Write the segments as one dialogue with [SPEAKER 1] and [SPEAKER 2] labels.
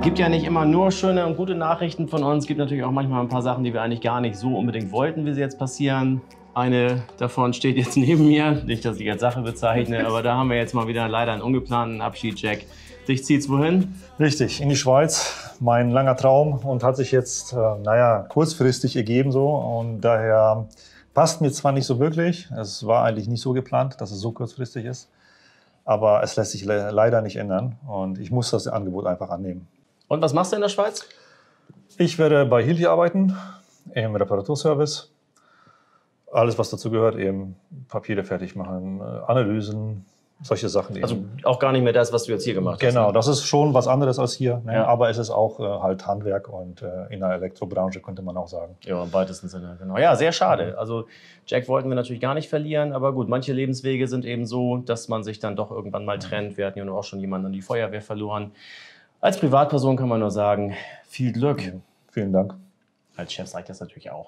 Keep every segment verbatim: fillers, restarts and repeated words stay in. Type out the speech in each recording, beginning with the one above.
[SPEAKER 1] Gibt ja nicht immer nur schöne und gute Nachrichten von uns. Gibt natürlich auch manchmal ein paar Sachen, die wir eigentlich gar nicht so unbedingt wollten, wie sie jetzt passieren. Eine davon steht jetzt neben mir. Nicht, dass ich als Sache bezeichne, aber da haben wir jetzt mal wieder leider einen ungeplanten Abschied, Jack. Dich zieht's wohin?
[SPEAKER 2] Richtig, in die Schweiz. Mein langer Traum und hat sich jetzt, äh, naja, kurzfristig ergeben so. Und daher passt mir zwar nicht so wirklich. Es war eigentlich nicht so geplant, dass es so kurzfristig ist. Aber es lässt sich le leider nicht ändern. Und ich muss das Angebot einfach annehmen.
[SPEAKER 1] Und was machst du in der Schweiz?
[SPEAKER 2] Ich werde bei Hilti arbeiten, im Reparaturservice. Alles, was dazu gehört, eben Papiere fertig machen, Analysen, solche Sachen.
[SPEAKER 1] Also eben. Auch gar nicht mehr das, was du jetzt hier gemacht
[SPEAKER 2] genau, hast. Genau,
[SPEAKER 1] ne?
[SPEAKER 2] das ist schon was anderes als hier. Ne?
[SPEAKER 1] Ja.
[SPEAKER 2] Aber es ist auch äh, halt Handwerk und äh, in der Elektrobranche, könnte man auch sagen.
[SPEAKER 1] Ja, im weitesten Sinne, genau. Ja, sehr schade. Also Jack wollten wir natürlich gar nicht verlieren, aber gut, manche Lebenswege sind eben so, dass man sich dann doch irgendwann mal trennt. Wir hatten ja nur auch schon jemanden an die Feuerwehr verloren. Als Privatperson kann man nur sagen, viel Glück.
[SPEAKER 2] Ja, vielen Dank.
[SPEAKER 1] Als Chef sage ich das natürlich auch.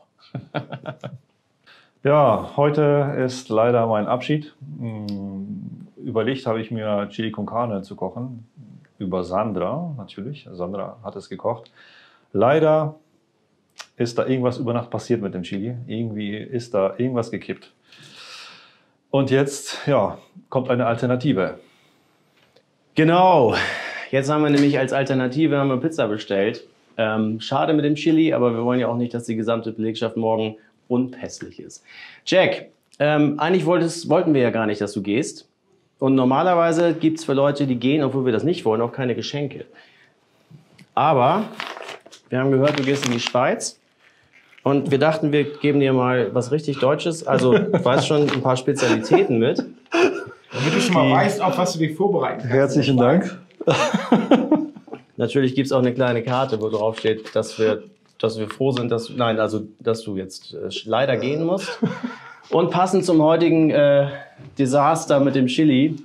[SPEAKER 2] Ja, heute ist leider mein Abschied. Überlegt habe ich mir Chili con Carne zu kochen. Über Sandra natürlich. Sandra hat es gekocht. Leider ist da irgendwas über Nacht passiert mit dem Chili. Irgendwie ist da irgendwas gekippt. Und jetzt, ja, kommt eine Alternative.
[SPEAKER 1] Genau. Jetzt haben wir nämlich als Alternative haben wir Pizza bestellt. Ähm, schade mit dem Chili, aber wir wollen ja auch nicht, dass die gesamte Belegschaft morgen unpässlich ist. Jack, ähm, eigentlich wolltest, wollten wir ja gar nicht, dass du gehst. Und normalerweise gibt es für Leute, die gehen, obwohl wir das nicht wollen, auch keine Geschenke. Aber wir haben gehört, du gehst in die Schweiz. Und wir dachten, wir geben dir mal was richtig Deutsches. Also, du weißt schon, ein paar Spezialitäten mit.
[SPEAKER 3] Damit du schon mal weißt, auf was du dich vorbereiten kannst.
[SPEAKER 2] Herzlichen Dank.
[SPEAKER 1] Natürlich gibt es auch eine kleine Karte, wo drauf steht, dass wir, dass wir froh sind, dass, nein, also, dass du jetzt äh, leider gehen musst. Und passend zum heutigen äh, Desaster mit dem Chili,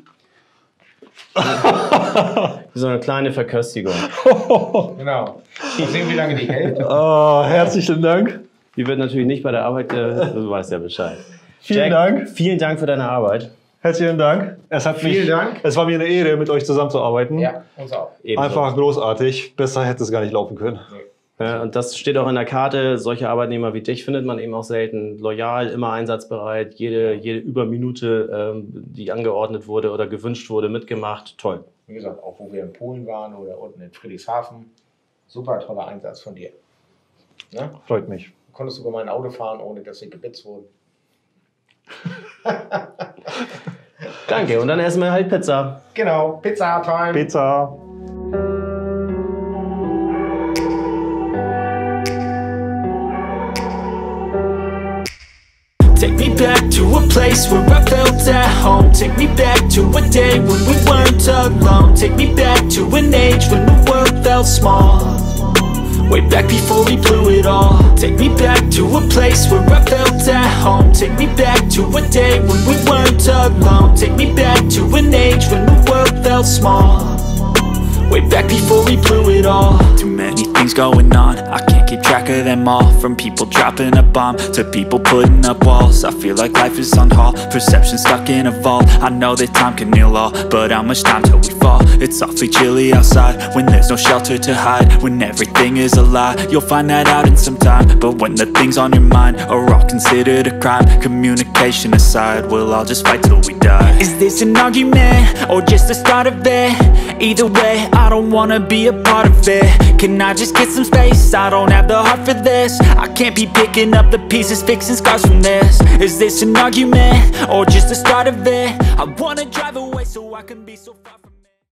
[SPEAKER 1] so eine kleine Verköstigung.
[SPEAKER 3] Genau. Mal sehen, wie lange die hält.
[SPEAKER 2] Oh, herzlichen Dank.
[SPEAKER 1] Die wird natürlich nicht bei der Arbeit, äh, du weißt ja Bescheid.
[SPEAKER 2] Vielen
[SPEAKER 1] Jack,
[SPEAKER 2] Dank.
[SPEAKER 1] Vielen Dank für deine Arbeit.
[SPEAKER 2] Herzlichen Dank. Es hat
[SPEAKER 3] Vielen
[SPEAKER 2] mich,
[SPEAKER 3] Dank.
[SPEAKER 2] Es war mir eine Ehre, mit euch zusammenzuarbeiten.
[SPEAKER 3] Ja, uns auch.
[SPEAKER 1] Ebenso.
[SPEAKER 2] Einfach großartig. Besser hätte es gar nicht laufen können.
[SPEAKER 3] Nee.
[SPEAKER 1] Ja, und das steht auch in der Karte. Solche Arbeitnehmer wie dich findet man eben auch selten. Loyal, immer einsatzbereit, jede, jede Überminute, ähm, die angeordnet wurde oder gewünscht wurde, mitgemacht. Toll.
[SPEAKER 3] Wie gesagt, auch wo wir in Polen waren oder unten in Friedrichshafen, super toller Einsatz von dir. Ne?
[SPEAKER 2] Freut mich.
[SPEAKER 3] Du konntest sogar mein Auto fahren, ohne dass sie gebitzt wurden.
[SPEAKER 1] Danke. Und dann essen wir halt Pizza.
[SPEAKER 3] Genau, Pizza-Time.
[SPEAKER 2] Pizza.
[SPEAKER 4] Take me back to a place where I felt at home. Take me back to a day when we weren't alone. Take me back to an age when the world felt small. Way back before we blew it all. Take me back to a place where I felt at home. Take me back to a day when we weren't alone. Take me back to an age when the world felt small. Way back before we blew it all. Too many things going on, I can't keep track of them all. From people dropping a bomb to people putting up walls. I feel like life is on hold, perception stuck in a vault. I know that time can heal all, but how much time till we fall? It's awfully chilly outside, when there's no shelter to hide. When everything is a lie, you'll find that out in some time. But when the things on your mind are all considered a crime, communication aside, we'll all just fight till we die. Is this an argument, or just the start of it? Either way, I don't wanna be a part of it. Can I just get some space? I don't have the heart for this. I can't be picking up the pieces, fixing scars from this. Is this an argument, or just the start of it? I wanna drive away so I can be so far.